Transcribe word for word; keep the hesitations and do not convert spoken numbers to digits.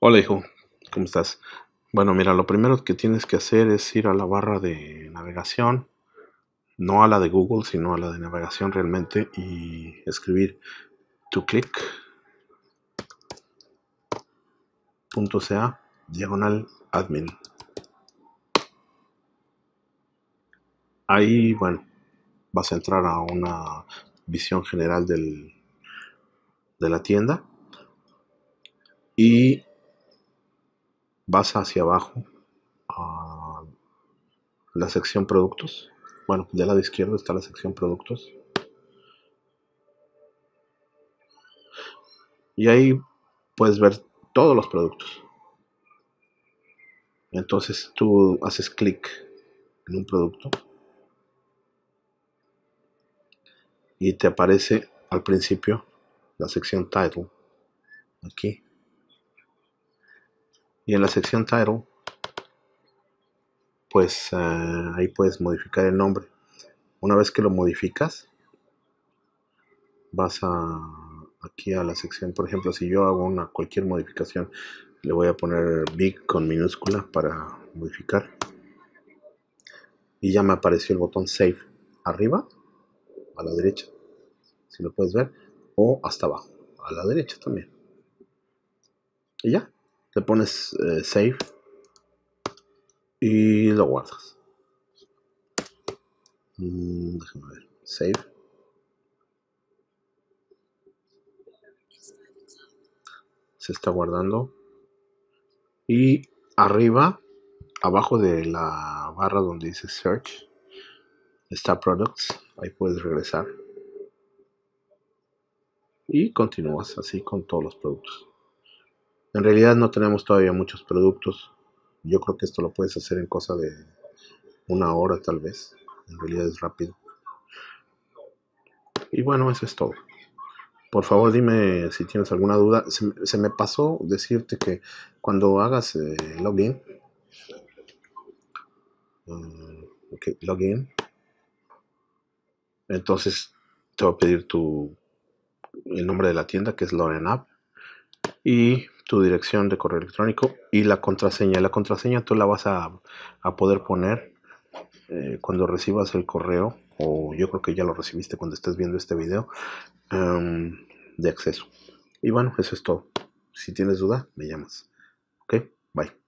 Hola hijo, ¿cómo estás? Bueno, mira, lo primero que tienes que hacer es ir a la barra de navegación, no a la de Google, sino a la de navegación realmente, y escribir toclick.ca diagonal admin. Ahí, bueno, vas a entrar a una visión general del, de la tienda y vas hacia abajo a la sección productos. Bueno, del lado izquierdo está la sección productos. Y ahí puedes ver todos los productos. Entonces tú haces clic en un producto y te aparece al principio la sección Title, aquí. Y en la sección Title, pues uh, ahí puedes modificar el nombre. Una vez que lo modificas, vas a aquí a la sección, por ejemplo, si yo hago una cualquier modificación, le voy a poner Big con minúscula para modificar. Y ya me apareció el botón Save arriba, a la derecha, si lo puedes ver, o hasta abajo, a la derecha también. Y ya, le pones eh, Save y lo guardas. Mm, déjame ver, Save. Se está guardando. Y arriba, abajo de la barra donde dice Search, está Products. Ahí puedes regresar. Y continúas así con todos los productos. En realidad no tenemos todavía muchos productos. Yo creo que esto lo puedes hacer en cosa de una hora tal vez. En realidad es rápido. Y bueno, eso es todo. Por favor, dime si tienes alguna duda. Se, se me pasó decirte que cuando hagas eh, login, um, okay, login, entonces te va a pedir tu, el nombre de la tienda, que es Loren App, y tu dirección de correo electrónico y la contraseña. La contraseña tú la vas a, a poder poner eh, cuando recibas el correo, o yo creo que ya lo recibiste cuando estés viendo este video, um, de acceso. Y bueno, eso es todo. Si tienes duda, me llamas. Ok, bye.